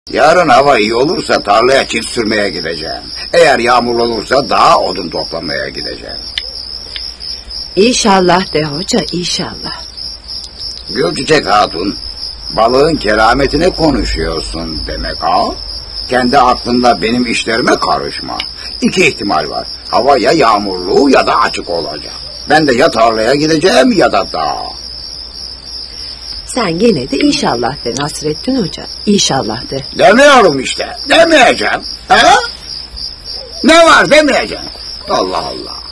Yarın hava iyi olursa tarlaya çift sürmeye gideceğim. Eğer yağmurlu olursa dağa odun toplamaya gideceğim. İnşallah de hoca, inşallah. Gülçiçek Hatun, balığın kerametine konuşuyorsun demek ha? Kendi aklında benim işlerime karışma. İki ihtimal var. Hava ya yağmurlu ya da açık olacak. Ben de ya tarlaya gideceğim ya da dağa. Sen gene de inşallah de Nasrettin Hoca. İnşallah de. Demiyorum işte. Demeyeceğim. Ha? Ne var demeyeceğim. Allah Allah.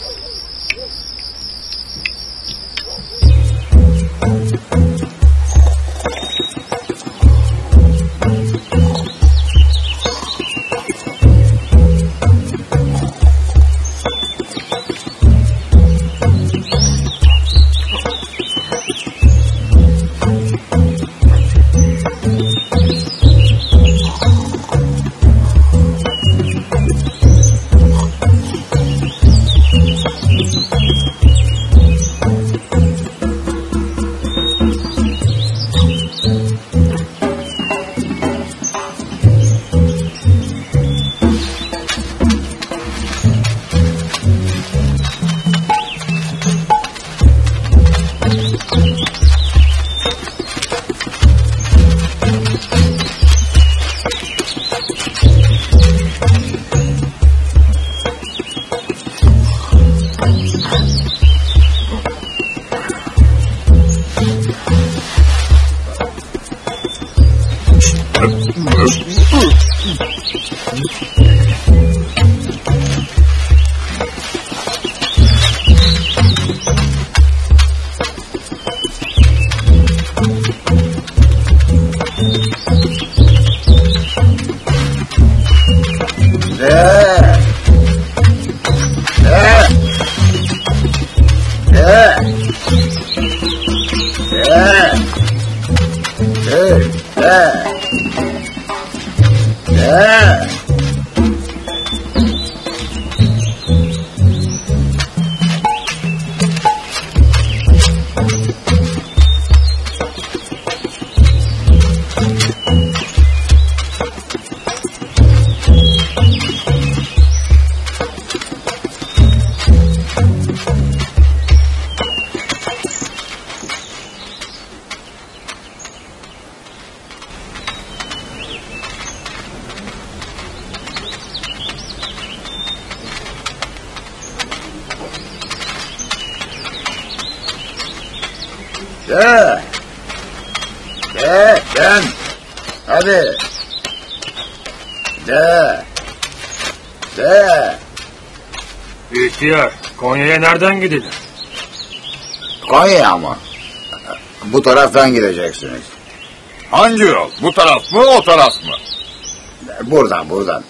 Ben. Hadi. De. İhtiyar, Konya'ya nereden gidilir? Konya mı? Bu taraftan gideceksiniz. Hangi yol? Bu taraf mı, o taraf mı? Buradan.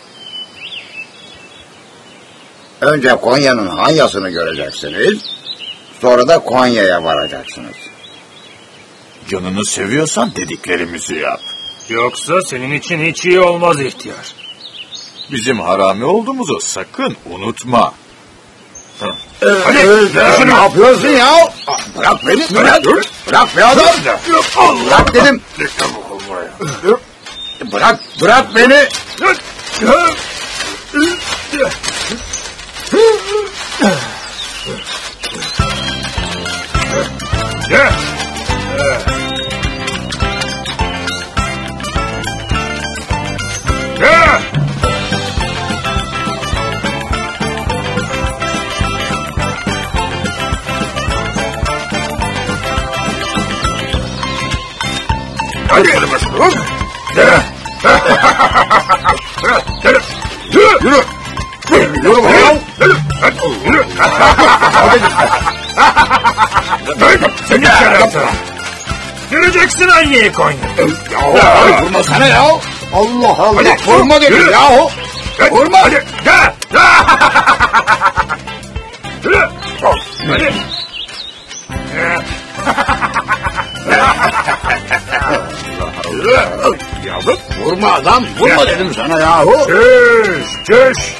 Önce Konya'nın Hanyası'nı göreceksiniz. Sonra da Konya'ya varacaksınız. Canını seviyorsan dediklerimizi yap. Yoksa senin için hiç iyi olmaz ihtiyar. Bizim harami olduğumuzu sakın unutma. Hadi, ne yapıyorsun ya? Bırak beni, bırak be adam. Bırak dedim. Bırak beni. Hadi yürü bakalım. Yürü. Yürü bakalım. Yürü. Seni şerefsiz. Göreceksin anneyi Konya. Ya vurma sana ya. Allah Allah. Hadi, vurma dedim yahu. Vurma. Hadi. Gel. Yürü. Hadi. Yavrum vurma adam. Vurma dedim sana yahu. Çüş.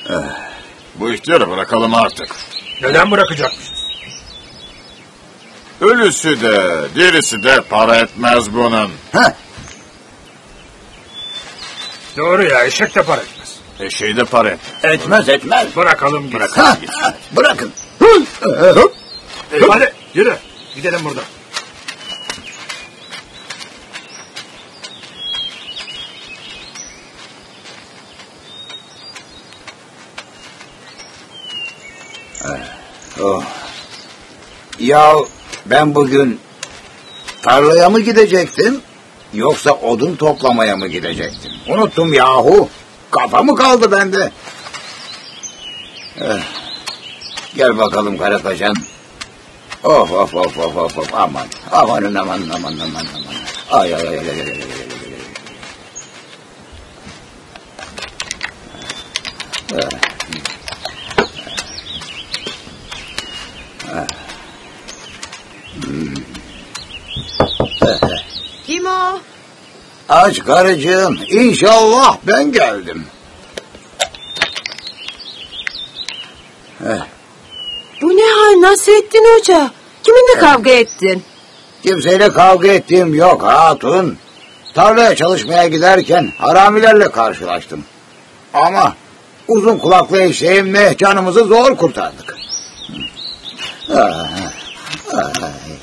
Bu ihtiyarı bırakalım artık. Neden bırakacakmışız? Ölüsü de dirisi de para etmez bunun. Heh, Doğru ya, eşek de para etmez. Eşeği de para et. etmez. Bırakalım gitsin. Ha, bırakın. Hadi yürü. Gidelim buradan. Oh. Ya ben bugün tarlaya mı gidecektim yoksa odun toplamaya mı gidecektim? Unuttum yahu. Kafa mı kaldı bende? Gel bakalım Karataşan. Of. Aman. Ay. Kim o? Aç karıcığım. İnşallah ben geldim. Bu ne hal Nasrettin Hoca? Kiminle kavga ettin? Kimseyle kavga ettiğim yok hatun. Tarlaya çalışmaya giderken haramilerle karşılaştım. Ama uzun kulaklı eşeğimle canımızı zor kurtardık.